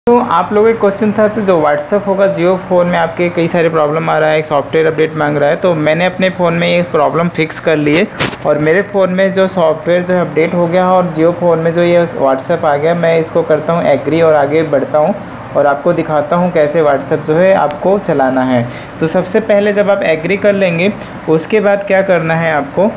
तो आप लोगों का क्वेश्चन था तो जो व्हाट्सअप होगा जियो फ़ोन में आपके कई सारे प्रॉब्लम आ रहा है, एक सॉफ्टवेयर अपडेट मांग रहा है। तो मैंने अपने फ़ोन में ये प्रॉब्लम फिक्स कर ली है और मेरे फ़ोन में जो सॉफ्टवेयर जो है अपडेट हो गया है और जियो फ़ोन में जो ये व्हाट्सअप आ गया, मैं इसको करता हूँ एग्री और आगे बढ़ता हूँ और आपको दिखाता हूँ कैसे व्हाट्सअप जो है आपको चलाना है। तो सबसे पहले जब आप एग्री कर लेंगे उसके बाद क्या करना है,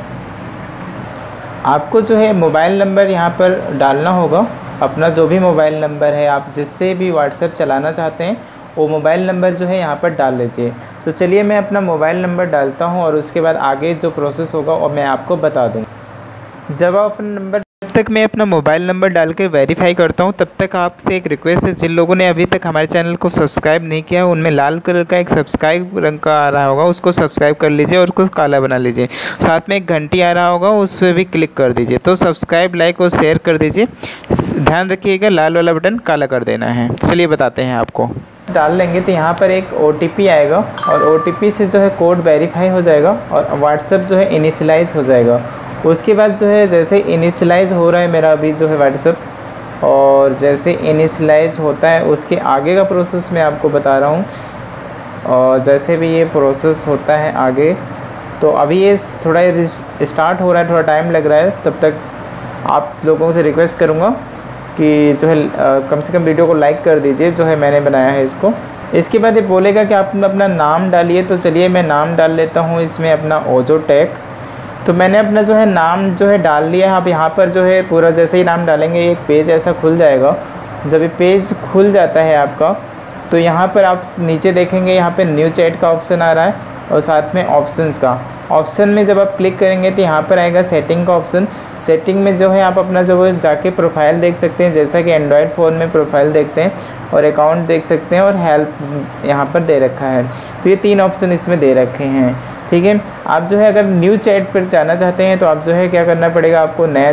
आपको जो है मोबाइल नंबर यहाँ पर डालना होगा। अपना जो भी मोबाइल नंबर है, आप जिससे भी व्हाट्सएप चलाना चाहते हैं वो मोबाइल नंबर जो है यहाँ पर डाल लीजिए। तो चलिए मैं अपना मोबाइल नंबर डालता हूँ और उसके बाद आगे जो प्रोसेस होगा वो मैं आपको बता दूँ। जब आप अपना नंबर तक मैं अपना मोबाइल नंबर डाल के वेरीफाई करता हूँ, तब तक आपसे एक रिक्वेस्ट है, जिन लोगों ने अभी तक हमारे चैनल को सब्सक्राइब नहीं किया उनमें लाल कलर का एक सब्सक्राइब रंग का आ रहा होगा, उसको सब्सक्राइब कर लीजिए और उसको काला बना लीजिए। साथ में एक घंटी आ रहा होगा, उस पर भी क्लिक कर दीजिए। तो सब्सक्राइब, लाइक और शेयर कर दीजिए। ध्यान रखिएगा लाल वाला बटन काला कर देना है। चलिए बताते हैं आपको। डाल लेंगे तो यहाँ पर एक OTP आएगा और OTP से जो है कोड वेरीफाई हो जाएगा और व्हाट्सएप जो है इनिशियलाइज़ हो जाएगा। उसके बाद जो है जैसे इनिशियलाइज़ हो रहा है मेरा अभी जो है व्हाट्सएप, और जैसे इनिशियलाइज़ होता है उसके आगे का प्रोसेस मैं आपको बता रहा हूँ। और जैसे भी ये प्रोसेस होता है आगे, तो अभी ये थोड़ा स्टार्ट हो रहा है, थोड़ा टाइम लग रहा है। तब तक आप लोगों से रिक्वेस्ट करूँगा कि जो है कम से कम वीडियो को लाइक कर दीजिए जो है मैंने बनाया है इसको। इसके बाद ये बोलेगा कि आप अपना नाम डालिए। तो चलिए मैं नाम डाल लेता हूँ इसमें अपना ओजोटेक। तो मैंने अपना जो है नाम जो है डाल लिया है। आप यहाँ पर जो है पूरा जैसे ही नाम डालेंगे एक पेज ऐसा खुल जाएगा। जब ये पेज खुल जाता है आपका, तो यहाँ पर आप नीचे देखेंगे यहाँ पे न्यू चैट का ऑप्शन आ रहा है और साथ में ऑप्शंस का ऑप्शन में जब आप क्लिक करेंगे तो यहाँ पर आएगा सेटिंग का ऑप्शन। सेटिंग में जो है आप अपना जो है जाके प्रोफाइल देख सकते हैं, जैसा कि एंड्रॉयड फ़ोन में प्रोफाइल देखते हैं, और अकाउंट देख सकते हैं और हेल्प यहाँ पर दे रखा है। तो ये 3 ऑप्शन इसमें दे रखे हैं, ठीक है। आप जो है अगर न्यू चैट पर जाना चाहते हैं तो आप जो है क्या करना पड़ेगा, आपको नया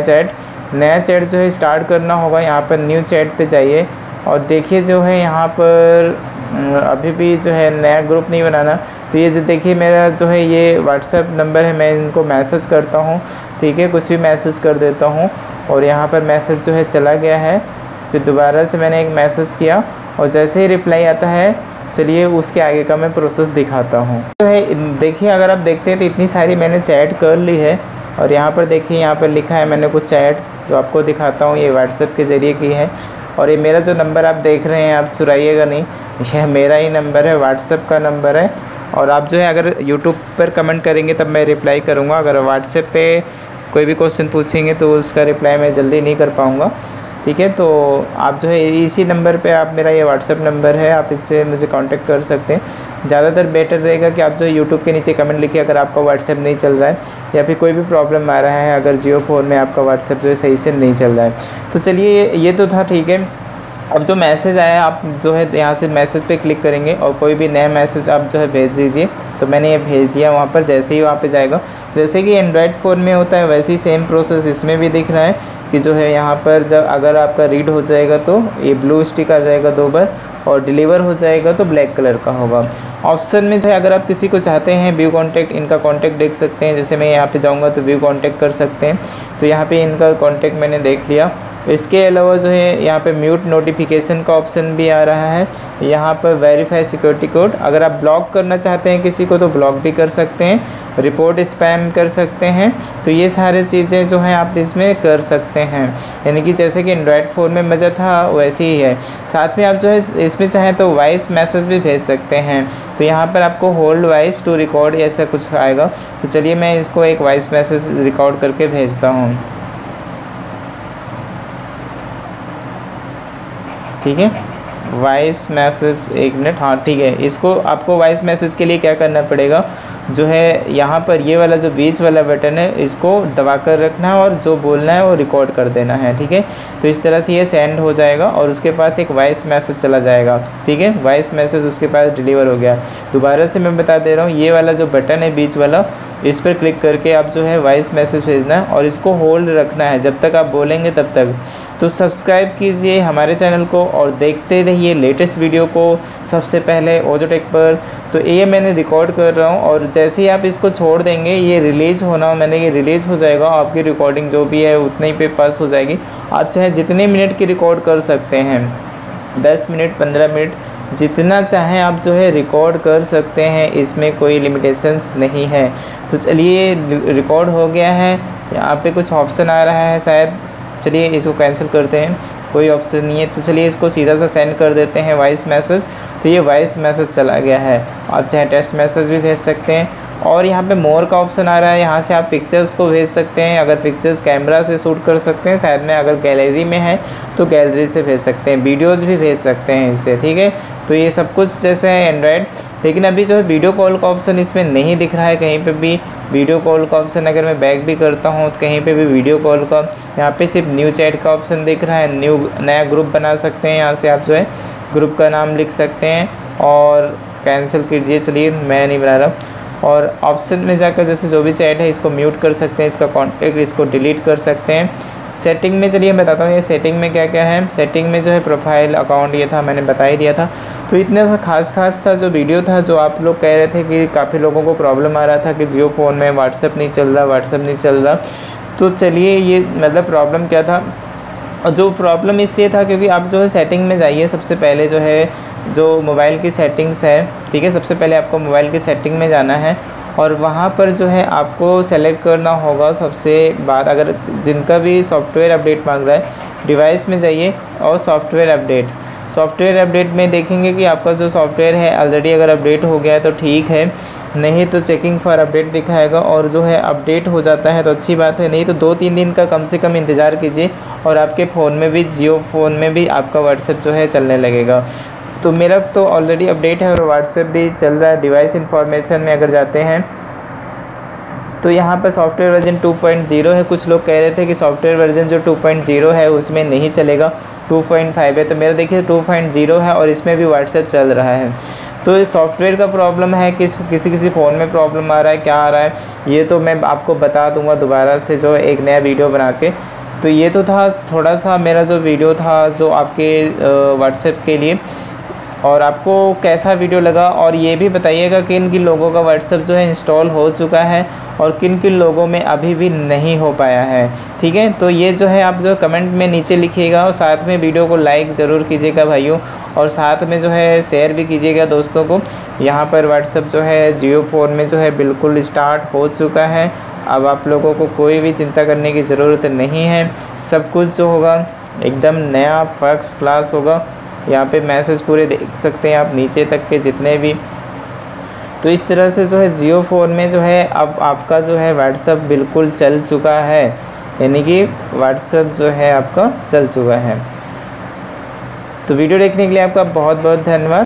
चैट जो है स्टार्ट करना होगा। यहाँ पर न्यू चैट पे जाइए और देखिए जो है यहाँ पर अभी भी जो है नया ग्रुप नहीं बनाना। तो ये जो देखिए मेरा जो है ये व्हाट्सएप नंबर है, मैं इनको मैसेज करता हूँ, ठीक है, कुछ भी मैसेज कर देता हूँ और यहाँ पर मैसेज जो है चला गया है। फिर दोबारा से मैंने एक मैसेज किया और जैसे ही रिप्लाई आता है, चलिए उसके आगे का मैं प्रोसेस दिखाता हूँ। तो है देखिए, अगर आप देखते हैं तो इतनी सारी मैंने चैट कर ली है और यहाँ पर देखिए यहाँ पर लिखा है मैंने कुछ चैट जो आपको दिखाता हूँ, ये व्हाट्सएप के ज़रिए की है। और ये मेरा जो नंबर आप देख रहे हैं, आप चुराइएगा नहीं, यह मेरा ही नंबर है, व्हाट्सएप का नंबर है। और आप जो है अगर यूट्यूब पर कमेंट करेंगे तब मैं रिप्लाई करूँगा। अगर व्हाट्सएप पे कोई भी क्वेश्चन पूछेंगे तो उसका रिप्लाई मैं जल्दी नहीं कर पाऊँगा, ठीक है। तो आप जो है इसी नंबर पे आप, मेरा ये व्हाट्सएप नंबर है, आप इससे मुझे कांटेक्ट कर सकते हैं। ज़्यादातर बेटर रहेगा कि आप जो यूट्यूब के नीचे कमेंट लिखिए अगर आपका व्हाट्सएप नहीं चल रहा है या फिर कोई भी प्रॉब्लम आ रहा है, अगर जियो फ़ोन में आपका व्हाट्सएप जो है सही से नहीं चल रहा है। तो चलिए ये तो था, ठीक है। अब जो मैसेज आया, आप जो है यहाँ से मैसेज पे क्लिक करेंगे और कोई भी नया मैसेज आप जो है भेज दीजिए। तो मैंने ये भेज दिया वहाँ पर, जैसे ही वहाँ पे जाएगा, जैसे कि एंड्रॉयड फ़ोन में होता है वैसे ही सेम प्रोसेस इसमें भी दिख रहा है कि जो है यहाँ पर जब अगर आपका रीड हो जाएगा तो ये ब्लू स्टिक आ जाएगा 2 बार, और डिलीवर हो जाएगा तो ब्लैक कलर का होगा। ऑप्शन में जो है अगर आप किसी को चाहते हैं व्यू कॉन्टैक्ट, इनका कॉन्टैक्ट देख सकते हैं। जैसे मैं यहाँ पे जाऊँगा तो व्यू कॉन्टैक्ट कर सकते हैं। तो यहाँ पे इनका कॉन्टैक्ट मैंने देख लिया। इसके अलावा जो है यहाँ पे म्यूट नोटिफिकेशन का ऑप्शन भी आ रहा है। यहाँ पर वेरीफाई सिक्योरिटी कोड, अगर आप ब्लॉक करना चाहते हैं किसी को तो ब्लॉक भी कर सकते हैं, रिपोर्ट स्पैम कर सकते हैं। तो ये सारी चीज़ें जो हैं आप इसमें कर सकते हैं, यानी कि जैसे कि एंड्रॉयड फ़ोन में मज़ा था वैसे ही है। साथ में आप जो है इसमें चाहें तो वॉइस मैसेज भी भेज सकते हैं। तो यहाँ पर आपको होल्ड वॉइस टू रिकॉर्ड ऐसा कुछ आएगा। तो चलिए मैं इसको एक वॉइस मैसेज रिकॉर्ड करके भेजता हूँ, ठीक है। वॉइस मैसेज 1 मिनट, हाँ ठीक है। इसको आपको वॉइस मैसेज के लिए क्या करना पड़ेगा, जो है यहाँ पर ये वाला जो बीच वाला बटन है इसको दबा कर रखना है और जो बोलना है वो रिकॉर्ड कर देना है, ठीक है। तो इस तरह से ये सेंड हो जाएगा और उसके पास एक वॉइस मैसेज चला जाएगा, ठीक है। वॉइस मैसेज उसके पास डिलीवर हो गया। दोबारा से मैं बता दे रहा हूँ, ये वाला जो बटन है बीच वाला, इस पर क्लिक करके आप जो है वॉइस मैसेज भेजना है और इसको होल्ड रखना है जब तक आप बोलेंगे तब तक। तो सब्सक्राइब कीजिए हमारे चैनल को और देखते रहिए लेटेस्ट वीडियो को सबसे पहले ओजोटेक पर। तो ये मैंने रिकॉर्ड कर रहा हूँ और जैसे ही आप इसको छोड़ देंगे ये रिलीज़ होना, मैंने ये रिलीज़ हो जाएगा, आपकी रिकॉर्डिंग जो भी है उतने ही पे पास हो जाएगी। आप चाहे जितने मिनट की रिकॉर्ड कर सकते हैं। 10 मिनट 15 मिनट जितना चाहें आप जो है रिकॉर्ड कर सकते हैं, इसमें कोई लिमिटेशंस नहीं है। तो चलिए रिकॉर्ड हो गया है, यहाँ पे कुछ ऑप्शन आ रहा है शायद, चलिए इसको कैंसिल करते हैं, कोई ऑप्शन नहीं है। तो चलिए इसको सीधा सा सेंड कर देते हैं वॉइस मैसेज। तो ये वॉइस मैसेज चला गया है। आप चाहे टेक्स्ट मैसेज भी भेज सकते हैं। और यहाँ पे मोर का ऑप्शन आ रहा है, यहाँ से आप पिक्चर्स को भेज सकते हैं। अगर पिक्चर्स कैमरा से शूट कर सकते हैं साइड में, अगर गैलरी में है तो गैलरी से भेज सकते हैं, वीडियोज़ भी भेज सकते हैं इससे, ठीक है। तो ये सब कुछ जैसे है एंड्रॉयड। लेकिन अभी जो है वीडियो कॉल का ऑप्शन इसमें नहीं दिख रहा है कहीं पे भी। वीडियो कॉल का ऑप्शन अगर मैं बैक भी करता हूँ तो कहीं पे भी वीडियो कॉल का, यहाँ पे सिर्फ न्यू चैट का ऑप्शन दिख रहा है। नया ग्रुप बना सकते हैं, यहाँ से आप जो है ग्रुप का नाम लिख सकते हैं और कैंसिल कीजिए, चलिए मैं नहीं बना रहा। और ऑप्शन में जाकर जैसे जो भी चैट है इसको म्यूट कर सकते हैं, इसका कॉन्टेक्ट इसको डिलीट कर सकते हैं। सेटिंग में चलिए मैं बताता हूँ ये सेटिंग में क्या क्या है। सेटिंग में जो है प्रोफाइल अकाउंट ये था, मैंने बता ही दिया था। तो इतना सा खास था जो वीडियो था, जो आप लोग कह रहे थे कि काफ़ी लोगों को प्रॉब्लम आ रहा था कि जियो फ़ोन में व्हाट्सएप नहीं चल रहा। तो चलिए ये मतलब प्रॉब्लम क्या था, और जो प्रॉब्लम इसलिए था क्योंकि आप जो है सेटिंग में जाइए। सबसे पहले जो है जो मोबाइल की सेटिंग्स है, ठीक है, सबसे पहले आपको मोबाइल की सेटिंग में जाना है और वहाँ पर जो है आपको सेलेक्ट करना होगा सबसे बाद, अगर जिनका भी सॉफ्टवेयर अपडेट मांग रहा है डिवाइस में जाइए और सॉफ्टवेयर अपडेट में देखेंगे कि आपका जो सॉफ्टवेयर है ऑलरेडी अगर अपडेट हो गया है तो ठीक है, नहीं तो चेकिंग फॉर अपडेट दिखाएगा। और जो है अपडेट हो जाता है तो अच्छी बात है, नहीं तो 2-3 दिन का कम से कम इंतज़ार कीजिए और आपके फ़ोन में भी, जियो फ़ोन में भी आपका व्हाट्सएप जो है चलने लगेगा। तो मेरा तो ऑलरेडी अपडेट है और व्हाट्सएप भी चल रहा है। डिवाइस इन्फॉर्मेशन में अगर जाते हैं तो यहाँ पर सॉफ्टवेयर वर्जन 2.0 है। कुछ लोग कह रहे थे कि सॉफ्टवेयर वर्जन जो 2.0 है उसमें नहीं चलेगा, 2.5 है। तो मेरा देखिए 2.0 है और इसमें भी व्हाट्सएप चल रहा है। तो ये सॉफ्टवेयर का प्रॉब्लम है कि किसी फ़ोन में प्रॉब्लम आ रहा है, क्या आ रहा है ये तो मैं आपको बता दूंगा दोबारा से जो एक नया वीडियो बना के। तो ये तो था थोड़ा सा मेरा जो वीडियो था जो आपके व्हाट्सएप के लिए, और आपको कैसा वीडियो लगा और ये भी बताइएगा कि किन लोगों का व्हाट्सएप जो है इंस्टॉल हो चुका है और किन लोगों में अभी भी नहीं हो पाया है, ठीक है। तो ये जो है आप जो कमेंट में नीचे लिखिएगा और साथ में वीडियो को लाइक ज़रूर कीजिएगा भाइयों, और साथ में जो है शेयर भी कीजिएगा दोस्तों को। यहाँ पर व्हाट्सएप जो है जियो फ़ोन में जो है बिल्कुल स्टार्ट हो चुका है। अब आप लोगों को कोई भी चिंता करने की ज़रूरत नहीं है, सब कुछ जो होगा एकदम नया फर्स्ट क्लास होगा। यहाँ पे मैसेज पूरे देख सकते हैं आप नीचे तक के जितने भी। तो इस तरह से जो है जियो फ़ोन में जो है अब आपका जो है व्हाट्सएप बिल्कुल चल चुका है, यानी कि व्हाट्सएप जो है आपका चल चुका है। तो वीडियो देखने के लिए आपका बहुत बहुत धन्यवाद।